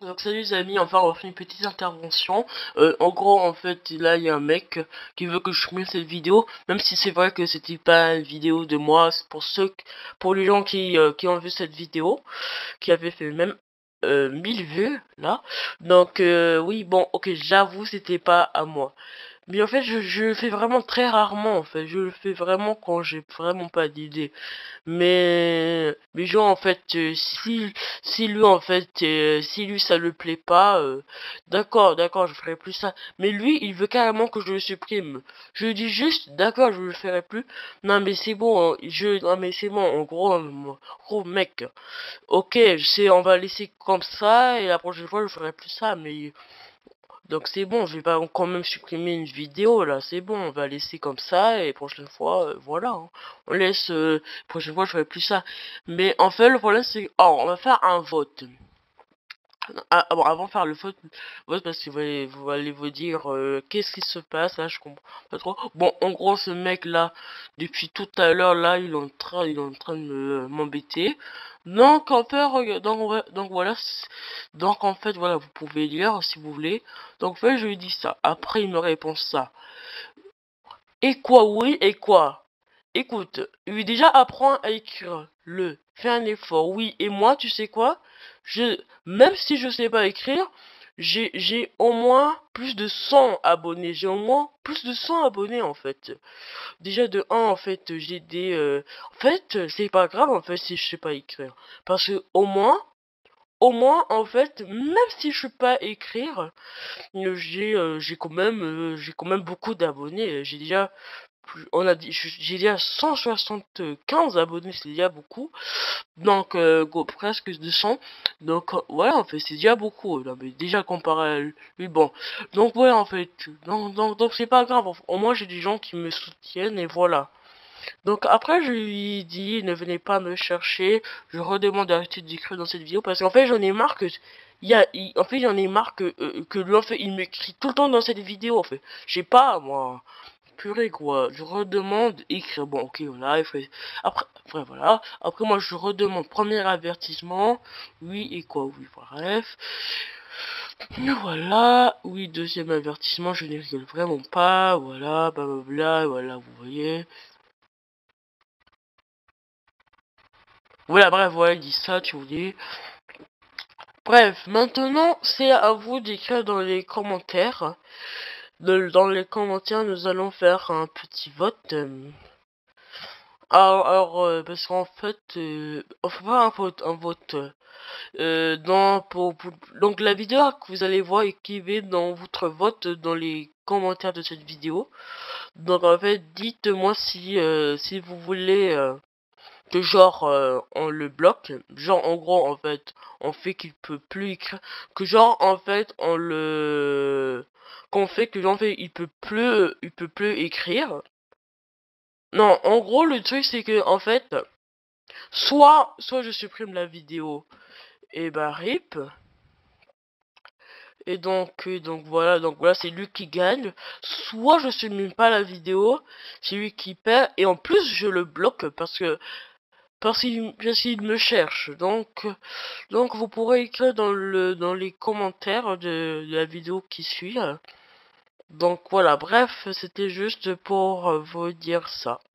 Donc salut les amis, enfin on fait une petite intervention. En gros en fait là il y a un mec qui veut que je supprime cette vidéo, même si c'est vrai que c'était pas une vidéo de moi, c'est pour les gens qui ont vu cette vidéo, qui avait fait même 1000 vues là. Donc oui bon ok j'avoue c'était pas à moi. Mais en fait je le fais vraiment très rarement en fait, je le fais vraiment quand j'ai vraiment pas d'idée. Mais genre en fait si lui en fait si lui ça le plaît pas d'accord je ferai plus ça, mais lui il veut carrément que je le supprime. Je lui dis juste d'accord je le ferai plus. Non mais c'est bon non mais c'est bon en gros mec, ok je sais on va laisser comme ça et la prochaine fois je ferai plus ça, mais donc c'est bon, je vais pas quand même supprimer une vidéo là, c'est bon, on va laisser comme ça et prochaine fois, voilà, hein. On laisse, prochaine fois je ferai plus ça. Mais en fait le problème c'est, oh, on va faire un vote. Bon, avant de faire le vote parce que vous allez vous dire, qu'est-ce qui se passe là, je comprends pas trop. Bon, en gros ce mec là, depuis tout à l'heure là, il est en train de m'embêter. Donc en fait, donc voilà, donc en fait voilà, vous pouvez lire si vous voulez. Donc en fait je lui dis ça. Après il me répond ça. Et quoi, oui, et quoi? Écoute, lui déjà apprends à écrire. Fais un effort, oui. Et moi, tu sais quoi? Même si je sais pas écrire, j'ai au moins plus de 100 abonnés. J'ai au moins plus de 100 abonnés en fait. Déjà de un en fait, j'ai des. En fait, c'est pas grave en fait si je sais pas écrire, parce que au moins en fait, même si je sais pas écrire, j'ai quand même beaucoup d'abonnés. J'ai déjà 175 abonnés, c'est déjà beaucoup. Donc presque 200. Donc ouais en fait c'est déjà beaucoup là, mais déjà comparé à lui, bon. Donc ouais en fait, donc c'est pas grave. Au moins j'ai des gens qui me soutiennent et voilà. Donc après je lui dis ne venez pas me chercher, je redemande d'arrêter d'écrire dans cette vidéo parce qu'en fait j'en ai marre que en fait j'en ai marre que lui en fait il m'écrit tout le temps dans cette vidéo en fait. Je sais pas moi. Purée quoi, je redemande écrire. Bon ok voilà, après voilà. Après moi je redemande premier avertissement. Oui et quoi, oui bref. Voilà, oui deuxième avertissement, je ne rigole vraiment pas. Voilà, blablabla, voilà vous voyez. Voilà bref voilà il dit ça tu voulais. Bref, maintenant c'est à vous d'écrire dans les commentaires. Dans les commentaires nous allons faire un petit vote. Parce qu'en fait, on fait pas un vote. Donc la vidéo que vous allez voir écrivez dans votre vote dans les commentaires de cette vidéo. Donc en fait, dites-moi si vous voulez que genre on le bloque, genre en gros en fait, on fait qu'il peut plus écrire, que genre en fait qu'on fait que genre en fait il peut plus écrire. Non, en gros le truc c'est que en fait soit je supprime la vidéo et bah rip, et donc voilà c'est lui qui gagne, soit je supprime pas la vidéo, c'est lui qui perd et en plus je le bloque parce qu'il me cherche. Donc vous pourrez écrire dans les commentaires de la vidéo qui suit. Donc voilà, bref, c'était juste pour vous dire ça.